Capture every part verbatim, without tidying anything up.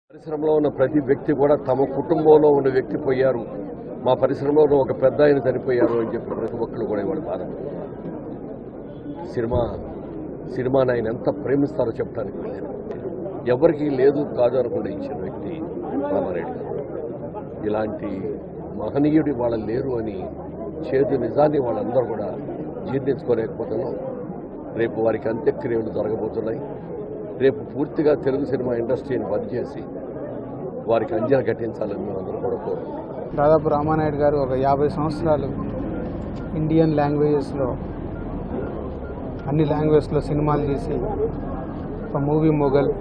పరిశ్రమలో ఉన్న ప్రతి వ్యక్తి కూడా తమ కుటుంబంలో ఉన్న వ్యక్తి పోయారు, మా పరిశ్రమలో ఒక పెద్ద ఆయన చనిపోయారు అని చెప్పి ప్రతి ఒక్కరు కూడా ఇవాళ బాధపడుతున్నారు. సినిమా సినిమాని ఆయన ఎంత ప్రేమిస్తారో చెప్పడానికి లేదు. ఎవరికి లేదు కాదు అనుకుంటే ఇచ్చిన వ్యక్తి రామారెడ్డి గారు. ఇలాంటి మహనీయుడి వాళ్ళ లేరు అని చేతి నిజాన్ని వాళ్ళందరూ కూడా జీర్ణించుకోలేకపోతున్నాం. రేపు వారికి అంత్యక్రియలు జరగబోతున్నాయి. రేపు పూర్తిగా తెలుగు సినిమా ఇండస్ట్రీని బంద్ చేసి వారికి అంజలి ఘటించాలని మేము అందరూ కూడా కోరుకుంటున్నాం. దాదాపు రామానాయుడు గారు ఒక యాభై సంవత్సరాలు ఇండియన్ లాంగ్వేజెస్లో అన్ని లాంగ్వేజ్లో సినిమాలు తీసి ఒక మూవీ మొగల్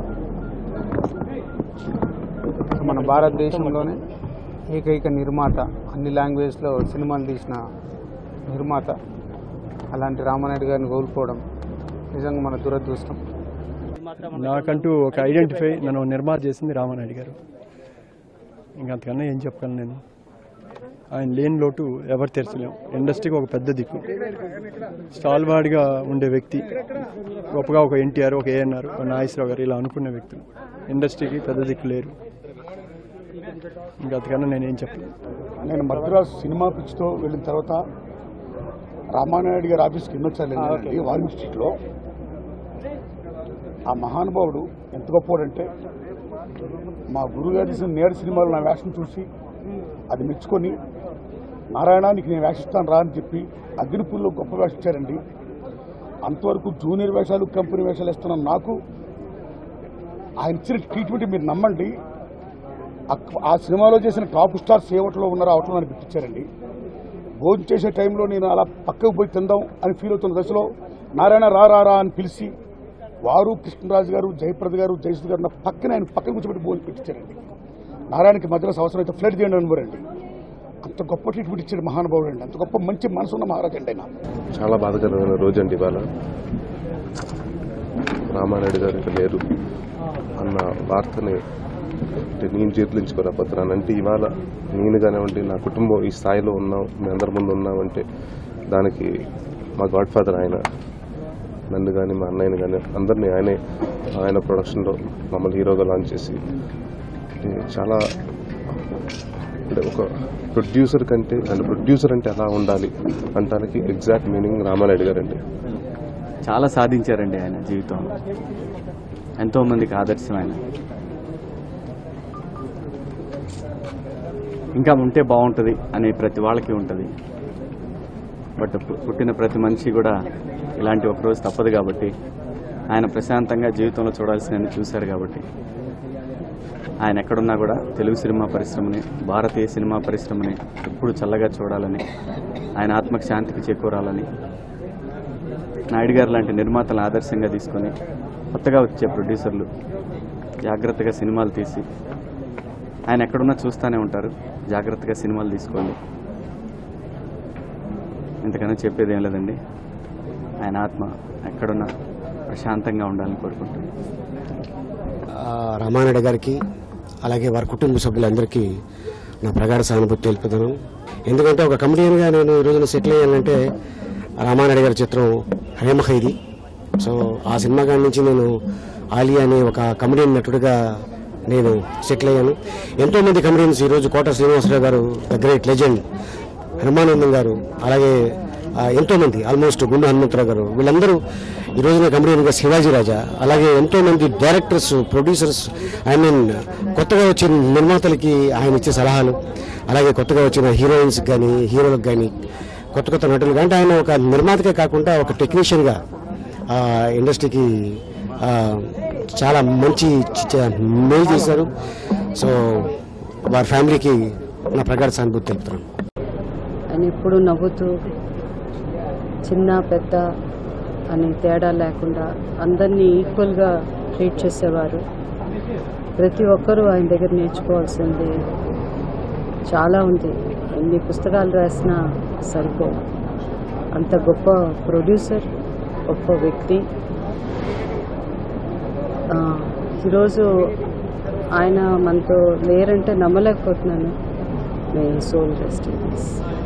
మన భారతదేశంలోనే ఏకైక నిర్మాత, అన్ని లాంగ్వేజ్లో సినిమాలు తీసిన నిర్మాత అలాంటి రామానాయుడు గారిని కోల్పోవడం నిజంగా మన దురదృష్టం. నాకంటూ ఒక ఐడెంటిఫై నన్ను నిర్మాత చేసింది రామానాయుడు గారు. ఇంకంతకన్నా ఏం చెప్పగలను నేను. ఆయన లేని లోటు ఎవరు తెరచలేం. ఇండస్ట్రీకి ఒక పెద్ద దిక్కు, స్టాల్వార్డ్గా ఉండే వ్యక్తి, గొప్పగా ఒక ఎన్టీఆర్, ఒక ఏఎన్ఆర్, ఒక నాగేశ్వరరావు గారు ఇలా అనుకునే వ్యక్తులు ఇండస్ట్రీకి పెద్ద దిక్కు లేరు. ఇంకంతకన్నా నేనేం చెప్పలేను. నేను మద్రాసు సినిమా పిచ్చితో వెళ్ళిన తర్వాత రామానాయుడు గారి ఆఫీస్కి ఎన్నోసార్లు వార్మింగ్ స్ట్రీట్లో ఆ మహానుభావుడు ఎంత గొప్పవాడంటే, మా గురుగారు తీసిన నేడు సినిమాలో నా వేషం చూసి అది మెచ్చుకొని, నారాయణానికి నేను వేషిస్తాను రా అని చెప్పి అగ్నిపూర్లో గొప్ప వేషం ఇచ్చారండి. అంతవరకు జూనియర్ వేషాలు, కంపెనీ వేషాలు ఇస్తున్నాను. నాకు ఆయన ఇచ్చిన ట్రీట్మెంట్ మీరు నమ్మండి. ఆ సినిమాలో చేసిన టాప్ స్టార్స్ ఏ హోటల్లో ఉన్నారో ఆ హోటల్లో నన్ను పెట్టించారండి. భోజనం చేసే టైంలో నేను అలా పక్కకు పోయి తిందాం అని ఫీల్ అవుతున్న దశలో నారాయణ రా రా రా అని పిలిచి వారు, కృష్ణరాజు గారు, జయప్రద గారు, జయసుద్ గారు నా పక్కన ఆయన పక్కన కూర్చోబెట్టి భోజనం పెట్టించారండి. నారాయణకి మద్రాసు అవసరం అయితే ఫ్లడ్ చేయండి అనుకోరండి. అంత గొప్ప ట్రీట్మెంట్ ఇచ్చాడు మహానుభావుడు అండి. అంత గొప్ప మంచి మనసు ఉన్న మహారాజు అండి ఆయన. చాలా బాధకరమైన రోజు అండి ఇవాళ. రామానాయుడు గారు ఇంకా లేరు అన్న వార్తని నేను జీర్ణించుకోలేకపోతున్నాను. అంటే ఇవాళ నేను కానివ్వండి, నా కుటుంబం ఈ స్థాయిలో ఉన్నాం, మీ అందరి ముందు ఉన్నామంటే దానికి మా గాడ్ ఫాదర్ ఆయన. నన్ను కానీ మా అన్నయ్యని కానీ అందరినీ ఆయనే ఆయన ప్రొడక్షన్లో మమ్మల్ని హీరోగా లాంచ్ చేసి చాలా అంటే ఒక ప్రొడ్యూసర్ కంటే అండ్ ప్రొడ్యూసర్ అంటే ఎలా ఉండాలి అంటానికి ఎగ్జాక్ట్ మీనింగ్ రామానాయుడు గారు అండి. చాలా సాధించారండి ఆయన జీవితంలో. ఎంతో మందికి ఆదర్శం ఆయన. ఇంకా ఉంటే బాగుంటుంది అని ప్రతి వాళ్ళకి ఉంటుంది. బట్ పుట్టిన ప్రతి మనిషి కూడా ఇలాంటి ఒక రోజు తప్పదు కాబట్టి ఆయన ప్రశాంతంగా జీవితంలో చూడాల్సిన చూశారు కాబట్టి ఆయన ఎక్కడున్నా కూడా తెలుగు సినిమా పరిశ్రమని, భారతీయ సినిమా పరిశ్రమని ఎప్పుడు చల్లగా చూడాలని, ఆయన ఆత్మకు శాంతికి చేకూరాలని నాయుడు గారు లాంటి నిర్మాతలను ఆదర్శంగా తీసుకొని కొత్తగా వచ్చే ప్రొడ్యూసర్లు జాగ్రత్తగా సినిమాలు తీసి ఆయన ఎక్కడున్నా చూస్తూనే ఉంటారు. జాగ్రత్తగా సినిమాలు తీసుకోండి. ఇంతకన్నా చెప్పేది ఏం లేదండి. ఆయన ఆత్మ ఎక్కడున్నా ప్రశాంతంగా ఉండాలని కోరుకుంటున్నాను. రామానాయుడు గారికి అలాగే వారి కుటుంబ సభ్యులందరికీ నా ప్రగాఢ సానుభూతి తెలుపుతున్నాను. ఎందుకంటే ఒక కమెడియన్గా నేను ఈ రోజున సెటిల్ అయ్యానంటే రామానాయుడు గారి చిత్రం హేమఖైది. సో ఆ సినిమా కాడి నుంచి నేను ఆలీ అనే ఒక కమెడియన్ నటుడిగా నేను సెటిల్ అయ్యాను. ఎంతోమంది కమెడియన్స్ ఈరోజు కోట శ్రీనివాసరావు గారు, ద గ్రేట్ లెజెండ్, హనుమానందం గారు, అలాగే ఎంతోమంది ఆల్మోస్ట్ గుండు హనుమంతరావు గారు, వీళ్ళందరూ ఈ రోజున కమెడియన్గా శివాజీ రాజా, అలాగే ఎంతోమంది డైరెక్టర్స్, ప్రొడ్యూసర్స్, ఐ మీన్ కొత్తగా వచ్చిన నిర్మాతలకి ఆయన ఇచ్చే సలహాలు, అలాగే కొత్తగా వచ్చిన హీరోయిన్స్ కానీ హీరోలకు కానీ కొత్త కొత్త నటులు అంటే ఆయన ఒక నిర్మాతకే కాకుండా ఒక టెక్నీషియన్గా ఇండస్ట్రీకి చాలా మంచి మేలు చేశారు. సో వారి ఫ్యామిలీకి నా ప్రగాఢ సానుభూతి తెలుపుతున్నాను. ఆయన ఎప్పుడు నవ్వుతూ చిన్న పెద్ద అని తేడా లేకుండా అందరినీ ఈక్వల్గా ట్రీట్ చేసేవారు. ప్రతి ఒక్కరూ ఆయన దగ్గర నేర్చుకోవాల్సింది చాలా ఉంది. ఎన్ని పుస్తకాలు రాసినా సరిపోవు. అంత గొప్ప ప్రొడ్యూసర్, గొప్ప వ్యక్తి. ఈరోజు ఆయన మనతో లేరంటే నమ్మలేకపోతున్నాను. May soul rest in peace.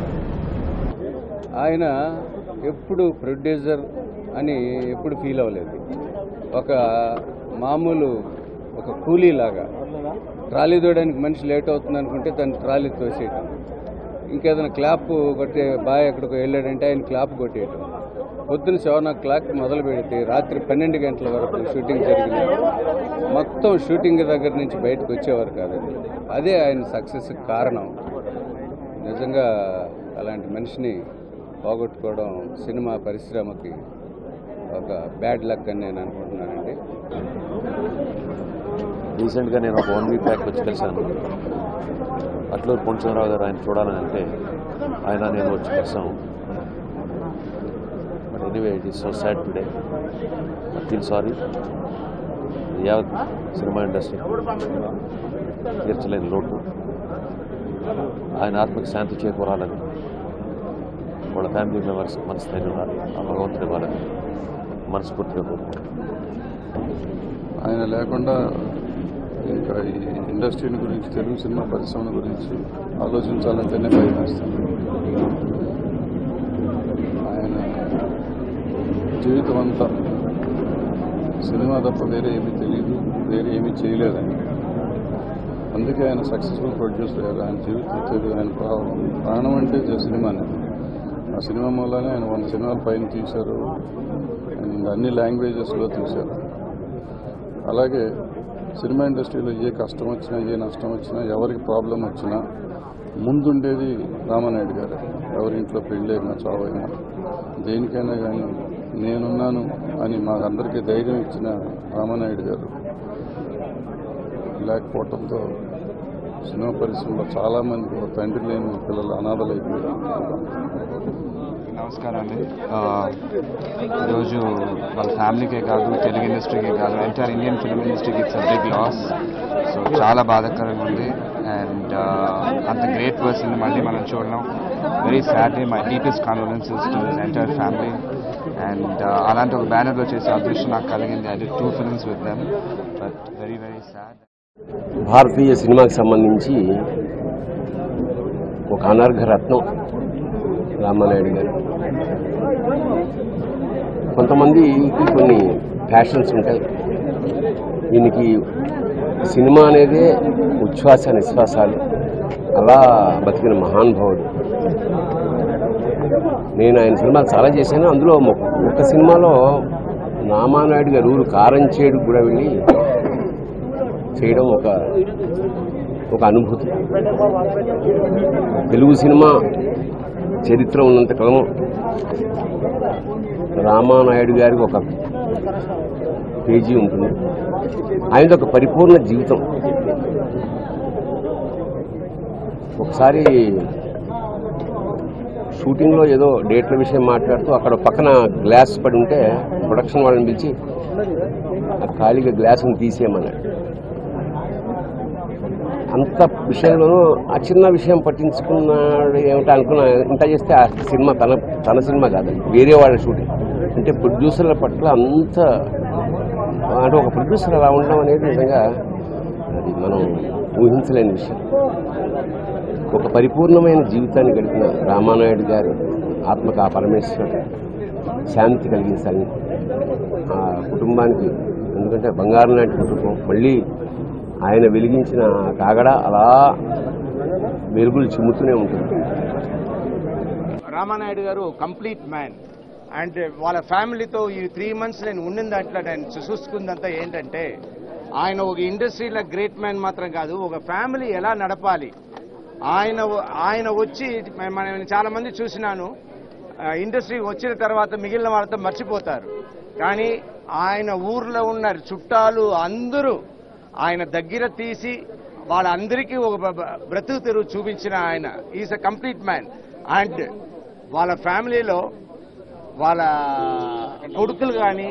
ఆయన ఎప్పుడు ప్రొడ్యూసర్ అని ఎప్పుడు ఫీల్ అవ్వలేదు. ఒక మామూలు ఒక కూలీలాగా ట్రాలీ దూయడానికి మనిషి లేట్ అవుతుంది అనుకుంటే దాన్ని ట్రాలీ తోసేయటం, ఇంకేదైనా క్లాప్ కొట్టే బాయ్ ఎక్కడికి వెళ్ళాడంటే ఆయన క్లాప్ కొట్టేయటం, పొద్దున్న సెవెన్ ఓ క్లాక్ మొదలు పెడితే రాత్రి పన్నెండు గంటల వరకు షూటింగ్ జరిగింది. మొత్తం షూటింగ్ దగ్గర నుంచి బయటకు వచ్చేవారు కాదండి. అదే ఆయన సక్సెస్ కారణం. నిజంగా అలాంటి మనిషిని పోగొట్టుకోవడం సినిమా పరిశ్రమకి ఒక బ్యాడ్ లక్ అని నేను అనుకుంటున్నానండి. రీసెంట్గా నేను ఒక వన్ వీక్ బ్యాక్ వచ్చి కలిశాను. అట్లూరు పొంచరావు గారు ఆయన చూడాలని అంటే ఆయన నేను వచ్చి కలిసాము. But anyway it is so sad today. I feel sorry. యావత్ సినిమా ఇండస్ట్రీ తీర్చలేని లోటు. ఆయన ఆత్మకి శాంతి చేకూరాలని, వాళ్ళ ఫ్యామిలీ మెంబర్స్ మనస్థైర్యం ఉండాలి, ఆ భగవంతుని ఇవ్వాలని మనస్ఫూర్తిగా కోరుకుంటున్నాను. ఆయన లేకుండా ఇంకా ఈ ఇండస్ట్రీని గురించి, తెలుగు సినిమా పరిశ్రమ గురించి ఆలోచించాలంటేనే భయం వేస్తుంది. ఆయన జీవితం అంతా సినిమా తప్ప వేరే ఏమీ తెలియదు, వేరే ఏమీ చేయలేదు ఆయన. అందుకే ఆయన సక్సెస్ఫుల్ ప్రొడ్యూసర్ అయ్యారు. ఆయన జీవితం తెలియదు, ఆయన ప్రాణం అంటే సినిమానే. ఆ సినిమా మూలనే ఆయన వంద సినిమాల పైన తీశారు అండ్ అన్ని లాంగ్వేజెస్లో తీశారు. అలాగే సినిమా ఇండస్ట్రీలో ఏ కష్టం వచ్చినా, ఏ నష్టం వచ్చినా, ఎవరికి ప్రాబ్లం వచ్చినా ముందుండేది రామానాయుడు గారు. ఎవరింట్లో పెళ్ళైనా, చావైనా, దేనికైనా కానీ నేనున్నాను అని మాకందరికీ ధైర్యం ఇచ్చిన రామానాయుడు గారు లేకపోవడంతో సినిమా పరిశ్రమలో చాలామంది తండ్రి లేని పిల్లలు అనాథలైపోయారు. నమస్కారం అండి. ఈరోజు వాళ్ళ ఫ్యామిలీకే కాదు, తెలుగు ఇండస్ట్రీకే కాదు, ఎంటైర్ ఇండియన్ ఫిల్మ్ ఇండస్ట్రీకి it's a big loss. So చాలా బాధాకరంగా ఉంది. అండ్ అంత గ్రేట్ పర్సన్ మళ్ళీ మనం చూడడం very sad. My deepest condolences to his entire family. And అలాంటి ఒక బ్యానర్లో చేసే అదృష్టం నాకు కలిగింది. I did two films with them, but very very sad. భారతీయ సినిమాకి సంబంధించి ఒక అనర్ఘ రత్నం రామానాయుడు గారు. కొంతమందికి కొన్ని ప్యాషన్స్ ఉంటాయి. దీనికి సినిమా అనేది ఉచ్ఛ్వాస నిశ్వాసాలు. అలా బతికిన మహానుభావుడు. నేను ఆయన సినిమాలు చాలా చేశాను. అందులో ఒక సినిమాలో రామానాయుడు గారు ఊరు కారంచేడు కూడా వెళ్ళి చేయడం ఒక ఒక అనుభూతి. తెలుగు సినిమా చరిత్ర ఉన్నంత కాలం రామానాయుడు గారికి ఒక పేజీ ఉంటుంది. ఆయనది ఒక పరిపూర్ణ జీవితం. ఒకసారి షూటింగ్లో ఏదో డేట్ల విషయం మాట్లాడుతూ అక్కడ పక్కన గ్లాస్ పడి ఉంటే ప్రొడక్షన్ వాళ్ళని పిలిచి ఆ ఖాళీగా గ్లాసును తీసేయమన్నాడు. అంత విషయంలోనూ ఆ చిన్న విషయం పట్టించుకున్నాడు ఏమిటో అనుకున్నా. ఇంత చేస్తే ఆ సినిమా తన తన సినిమా కాదు, వేరే వాళ్ళ షూటింగ్. అంటే ప్రొడ్యూసర్ల పట్ల అంత అంటే ఒక ప్రొడ్యూసర్ అలా ఉండడం అనేది నిజంగా అది మనం ఊహించలేని విషయం. ఒక పరిపూర్ణమైన జీవితాన్ని గడిపిన రామానాయుడు గారు ఆత్మకు ఆ పరమేశ్వరుడు శాంతి కలిగించాలని ఆ కుటుంబానికి. ఎందుకంటే బంగారం లాంటి కుటుంబం. మళ్ళీ ఆయన వెలిగించిన కాగడ అలా వెలుగులు చిమ్ముతూనే ఉంటుంది. రామానాయుడు గారు కంప్లీట్ మ్యాన్. అండ్ వాళ్ళ ఫ్యామిలీతో ఈ త్రీ మంత్స్ నేను ఉన్న దాంట్లో నేను చూసుకుందంతా ఏంటంటే ఆయన ఒక ఇండస్ట్రీలో గ్రేట్ మ్యాన్ మాత్రం కాదు, ఒక ఫ్యామిలీ ఎలా నడపాలి. ఆయన ఆయన వచ్చి మనం చాలా మంది చూసినాను, ఇండస్ట్రీకి వచ్చిన తర్వాత మిగిలిన వాళ్ళతో మర్చిపోతారు. కానీ ఆయన ఊర్లో ఉన్న చుట్టాలు అందరూ ఆయన దగ్గర తీసి వాళ్ళందరికీ ఒక బ్రతుకు తెరువు చూపించిన ఆయన is a complete man. And వాళ్ళ ఫ్యామిలీలో వాళ్ళ కొడుకులు కానీ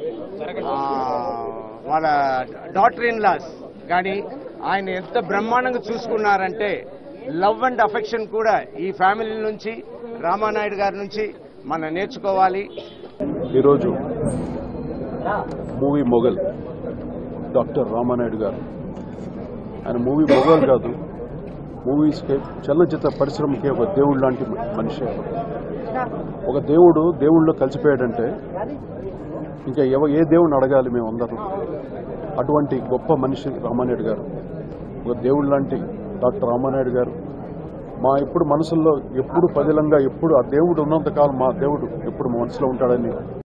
వాళ్ళ డాటర్ ఇన్ లాస్ కానీ ఆయన ఎంత బ్రహ్మాండంగా చూసుకున్నారంటే లవ్ అండ్ అఫెక్షన్ కూడా ఈ ఫ్యామిలీ నుంచి, రామానాయుడు గారి నుంచి మనం నేర్చుకోవాలి. ఈరోజు మూవీ మొగల్ డాక్టర్ రామానాయుడు గారు, ఆయన మూవీ మొగల్ కాదు, మూవీస్కి చలనచిత్ర పరిశ్రమకి ఒక దేవుడు లాంటి మనిషి. ఒక దేవుడు దేవుళ్ళలో కలిసిపోయాడంటే ఇంకా ఎవ ఏ దేవుడిని అడగాలి మేమందరం. అటువంటి గొప్ప మనిషి రామానాయుడు గారు, ఒక దేవుడు లాంటి డాక్టర్ రామానాయుడు గారు మా ఎప్పుడు మనసుల్లో ఎప్పుడు పదిలంగా ఎప్పుడు ఆ దేవుడు ఉన్నంతకాలం మా దేవుడు ఎప్పుడు మా మనసులో ఉంటాడని